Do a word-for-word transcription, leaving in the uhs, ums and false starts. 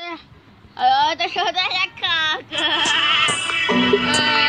哎呦，这手在下卡个。